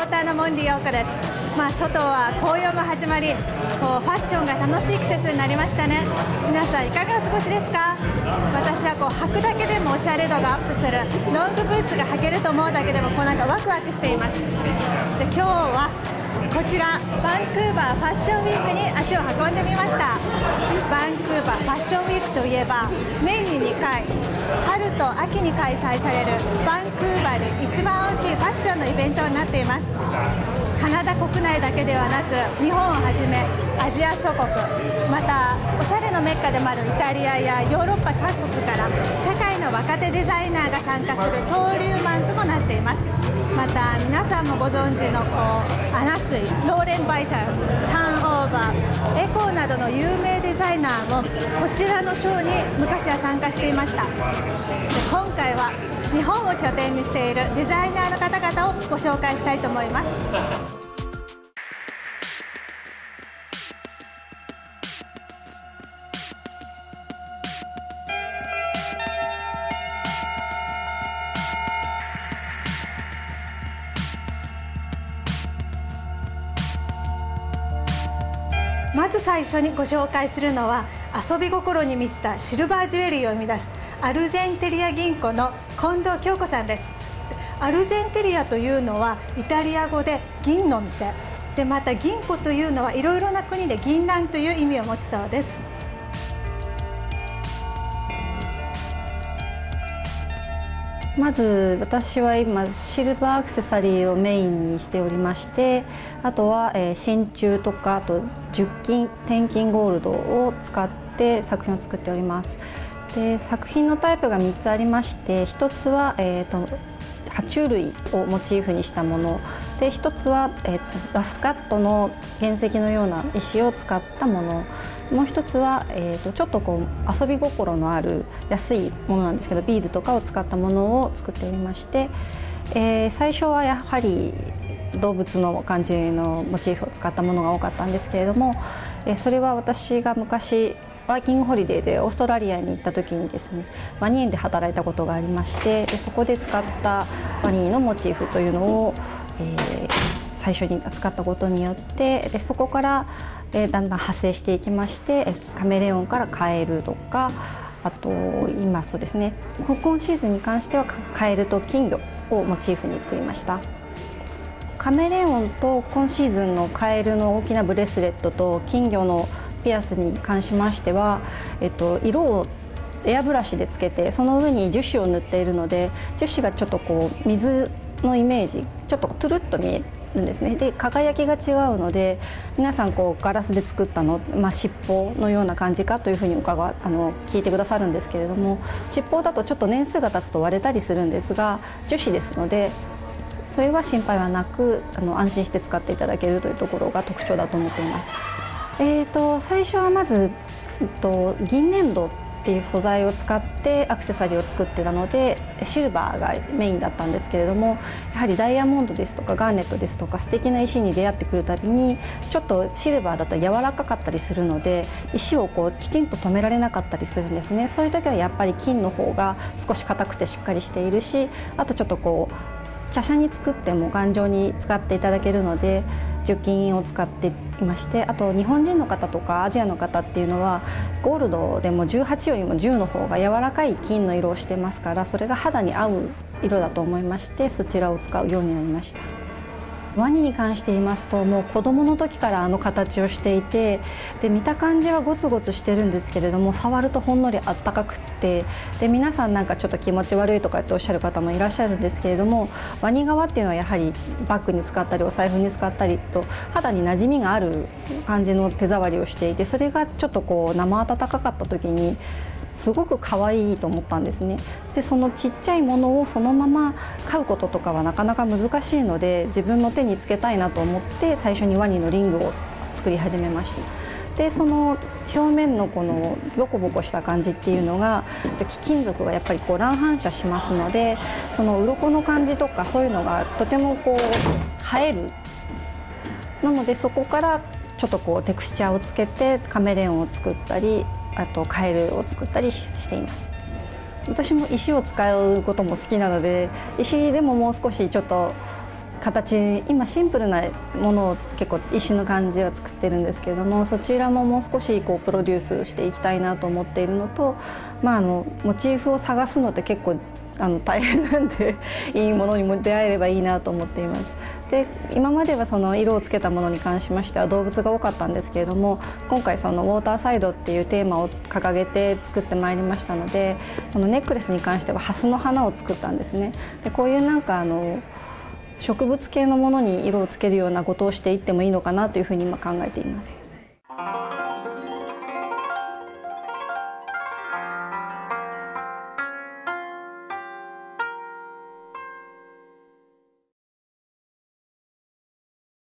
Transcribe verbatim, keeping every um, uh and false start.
ーターのモンディ陽子です。まあ、外は紅葉も始まり、こうファッションが楽しい季節になりましたね。皆さんいかがお過ごしですか？私はこう履くだけでもおしゃれ度がアップするロングブーツが履けると思うだけでもこうなんかワクワクしています。で、今日はこちらバンクーバーファッションウィークに足を運んでみました。バンクーバーファッションウィークといえば年ににかい、春と秋に開催されるバンクーバーで一番大きいファッションのイベントになっています。カナダ国内だけではなく日本をはじめアジア諸国、またおしゃれのメッカでもあるイタリアやヨーロッパ各国から世界の若手デザイナーが参加する登竜門ともなっています。また皆さんもご存知のこうアナスイ、ローレン・バイタル、ターンオーバー、エコーなどの有名デザイナーもこちらのショーに昔は参加していました。で、今回は日本を拠点にしているデザイナーの方々をご紹介したいと思います。まず最初にご紹介するのは遊び心に満ちたシルバージュエリーを生み出すアルジェンテリア銀行の近藤京子さんです。アルジェンテリアというのはイタリア語で銀の店で、また銀行というのはいろいろな国で銀杏という意味を持つそうです。 まず私は今シルバーアクセサリーをメインにしておりまして、あとは真鍮とかあと十金、天金ゴールドを使って作品を作っております。で、作品のタイプがみっつありまして、ひとつは、えー、と爬虫類をモチーフにしたもので、ひとつは、えー、とラフカットの原石のような石を使ったもの、もう一つは、えー、とちょっとこう遊び心のある安いものなんですけど、ビーズとかを使ったものを作っておりまして、えー、最初はやはり動物の感じのモチーフを使ったものが多かったんですけれども、えー、それは私が昔ワーキングホリデーでオーストラリアに行った時にですね、ワニ園で働いたことがありまして、でそこで使ったワニのモチーフというのを、えー、最初に扱ったことによって、でそこからだんだん派生していきまして、カメレオンからカエルとか、あと今そうですね、今シーズンに関してはカエルと金魚をモチーフに作りました。カメレオンと今シーズンのカエルの大きなブレスレットと金魚のピアスに関しましては、えっと、色をエアブラシでつけて、その上に樹脂を塗っているので、樹脂がちょっとこう水のイメージ、ちょっとトゥルッと見えるんですね。で、輝きが違うので、皆さんこうガラスで作ったの、まあ、尻尾のような感じかというふうに伺あの聞いてくださるんですけれども、尻尾だとちょっと年数が経つと割れたりするんですが、樹脂ですのでそれは心配はなく、あの安心して使っていただけるというところが特徴だと思っています。えーと、最初はまず、えっと、銀粘土っていう素材を使ってアクセサリーを作ってたので、シルバーがメインだったんですけれども、やはりダイヤモンドですとかガーネットですとか素敵な石に出会ってくるたびに、ちょっとシルバーだと柔らかかったりするので、石をこうきちんと留められなかったりするんですね。そういう時はやっぱり金の方が少し硬くてしっかりしているし、あとちょっとこう華奢に作っても頑丈に使っていただけるので、樹金を使っていまして、あと日本人の方とかアジアの方っていうのはゴールドでもじゅうはちよりもじゅうの方が柔らかい金の色をしてますから、それが肌に合う色だと思いまして、そちらを使うようになりました。ワニに関して言いますと、もう子供の時からあの形をしていて、で見た感じはゴツゴツしてるんですけれども、触るとほんのりあったかくって、で皆さんなんかちょっと気持ち悪いとかっておっしゃる方もいらっしゃるんですけれども、ワニ革っていうのはやはりバッグに使ったりお財布に使ったりと肌に馴染みがある感じの手触りをしていて、それがちょっとこう生温かかった時にすごく可愛いと思ったんですね。でそのちっちゃいものをそのまま買うこととかはなかなか難しいので、自分の手につけたいなと思って最初にワニのリングを作り始めました。でその表面のこのボコボコした感じっていうのが、貴金属がやっぱりこう乱反射しますので、その鱗の感じとかそういうのがとてもこう映える。なのでそこからちょっとこうテクスチャーをつけてカメレオンを作ったり、あとカエルを作ったりしています。私も石を使うことも好きなので、石でももう少しちょっと形、今シンプルなものを結構石の感じは作ってるんですけれども、そちらももう少しこうプロデュースしていきたいなと思っているのと、まあ、あのモチーフを探すのって結構あの大変なんでいいものにも出会えればいいなと思っています。で今まではその色をつけたものに関しましては動物が多かったんですけれども、今回そのウォーターサイドっていうテーマを掲げて作ってまいりましたので、そのネックレスに関してはハスの花を作ったんですね。でこういうなんかあの植物系のものに色をつけるようなことをしていってもいいのかなというふうに今考えています。